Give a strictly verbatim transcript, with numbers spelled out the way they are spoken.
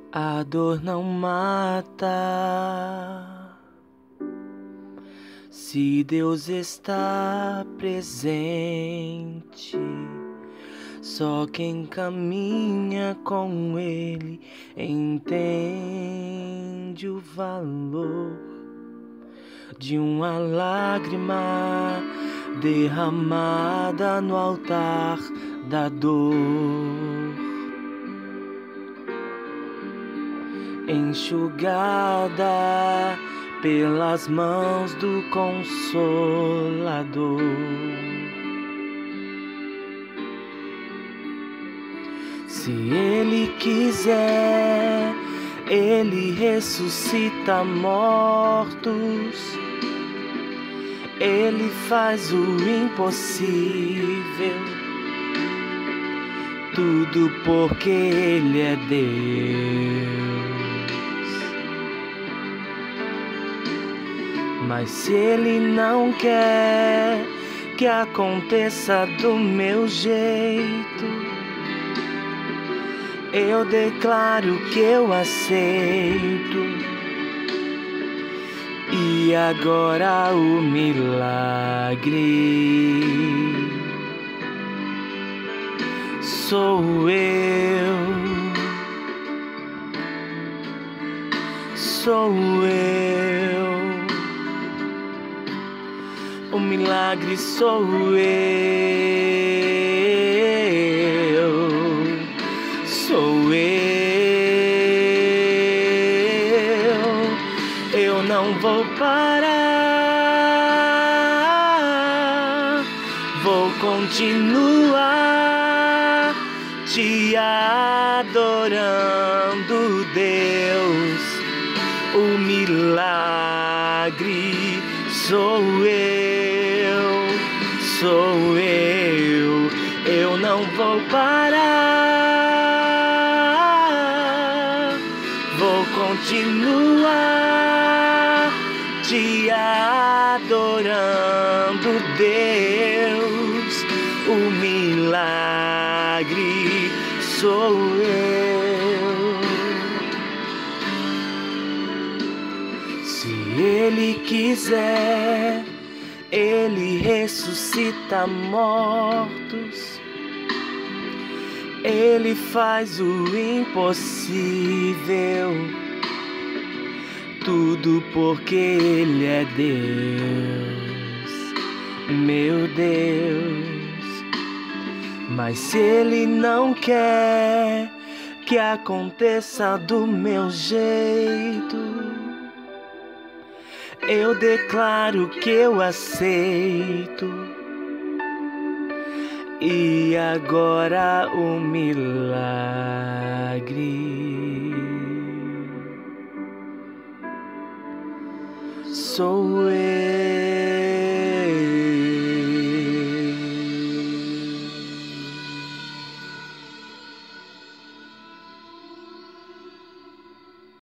A dor não mata. Se Deus está presente, só quem caminha com Ele entende o valor de uma lágrima derramada no altar da dor, enxugada pelas mãos do Consolador. Se Ele quiser, Ele ressuscita mortos. Ele faz o impossível, tudo porque Ele é Deus. Mas se Ele não quer que aconteça do meu jeito, eu declaro que eu aceito. E agora o milagre sou eu, sou eu. O milagre sou eu, sou eu. Eu não vou parar, vou continuar te adorando, Deus. O milagre sou eu, sou eu. Eu não vou parar, vou continuar te adorando, Deus. O milagre sou eu. Se Ele quiser, Ele ressuscita mortos. Ele faz o impossível, tudo porque Ele é Deus, meu Deus. Mas se Ele não quer que aconteça do meu jeito, eu declaro que eu aceito. E agora o milagre sou eu.